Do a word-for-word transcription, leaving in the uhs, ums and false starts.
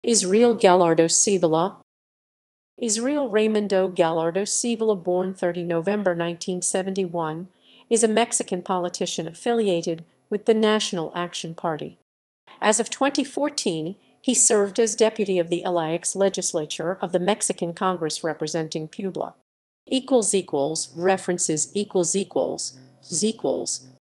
Israel Gallardo Sevilla. Israel Raimundo Gallardo Sevilla, born the thirtieth of November nineteen seventy-one, is a Mexican politician affiliated with the National Action Party. As of twenty fourteen, he served as deputy of the L A X legislature of the Mexican Congress representing Puebla. References equals equals equals